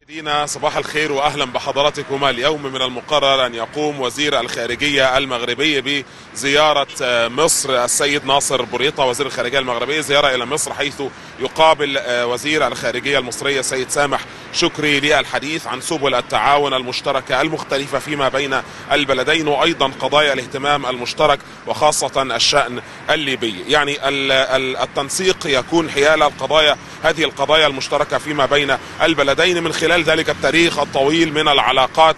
مشاهدينا صباح الخير واهلا بحضراتكم. اليوم من المقرر ان يقوم وزير الخارجيه المغربي بزياره مصر. السيد ناصر بوريطه وزير الخارجيه المغربي زياره الى مصر، حيث يقابل وزير الخارجيه المصريه السيد سامح شكري للحديث عن سبل التعاون المشتركه المختلفه فيما بين البلدين، وايضا قضايا الاهتمام المشترك وخاصه الشان الليبي. يعني التنسيق يكون حيال هذه القضايا المشتركه فيما بين البلدين من خلال ذلك التاريخ الطويل من العلاقات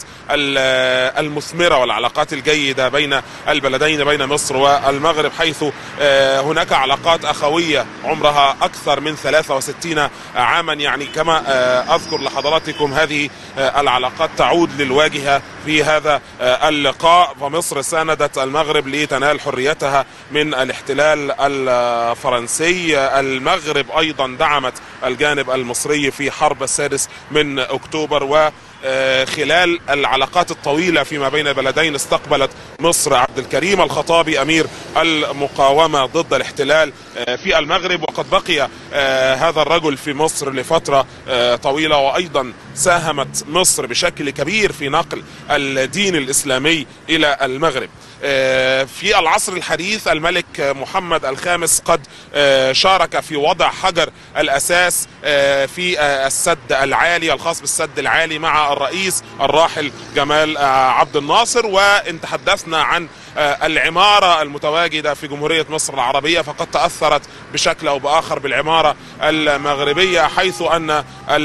المثمرة والعلاقات الجيدة بين البلدين، بين مصر والمغرب، حيث هناك علاقات أخوية عمرها أكثر من 63 عاما. يعني كما أذكر لحضراتكم هذه العلاقات تعود للواجهة في هذا اللقاء، فمصر ساندت المغرب لتنال حريتها من الاحتلال الفرنسي. المغرب أيضا دعمت الجانب المصري في حرب السادس من أكتوبر، وخلال العلاقات الطويلة فيما بين البلدين استقبلت مصر عبد الكريم الخطابي أمير المقاومة ضد الاحتلال في المغرب، وقد بقي هذا الرجل في مصر لفترة طويلة، وأيضا ساهمت مصر بشكل كبير في نقل الدين الإسلامي إلى المغرب. في العصر الحديث الملك محمد الخامس قد شارك في وضع حجر الأساس في السد العالي الخاص بالسد العالي مع الرئيس الراحل جمال عبد الناصر. وإن تحدثنا عن العمارة المتواجدة في جمهورية مصر العربية فقد تأثرت بشكل أو بآخر بالعمارة المغربية، حيث أن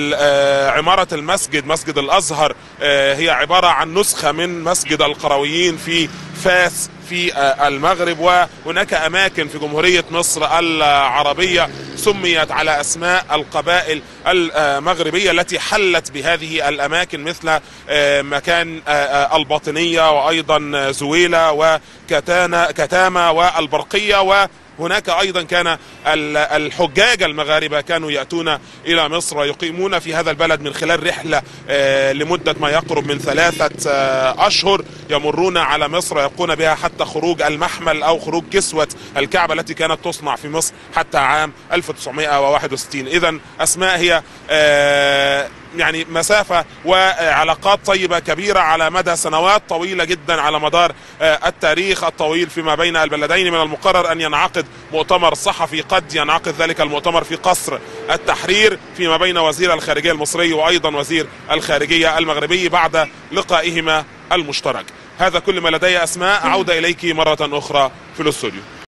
عمارة مسجد الأزهر هي عبارة عن نسخة من مسجد القرويين في فاس في المغرب. وهناك أماكن في جمهورية مصر العربية سميت على أسماء القبائل المغربية التي حلت بهذه الأماكن، مثل مكان الباطنية وأيضا زويلة وكتامة والبرقية. وهناك أيضا كان الحجاج المغاربة كانوا يأتون إلى مصر ويقيمون في هذا البلد من خلال رحلة لمدة ما يقرب من 3 أشهر، يمرون على مصر ويبقون بها حتى خروج المحمل أو خروج كسوة الكعبة التي كانت تصنع في مصر حتى عام 1961. إذن أسماء هي يعني مسافة وعلاقات طيبة كبيرة على مدى سنوات طويلة جدا على مدار التاريخ الطويل فيما بين البلدين. من المقرر أن ينعقد مؤتمر صحفي، قد ينعقد ذلك المؤتمر في قصر التحرير فيما بين وزير الخارجية المصري وأيضا وزير الخارجية المغربي بعد لقائهما المشترك. هذا كل ما لدي. أسماء، عودة إليك مرة أخرى في الاستوديو.